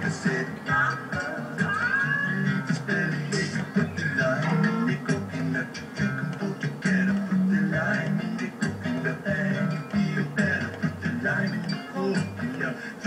I said, you need to spell it, you put the lime in the coconut, you drink them both together, put the lime in the coconut, and you feel better, put the lime in the coconut.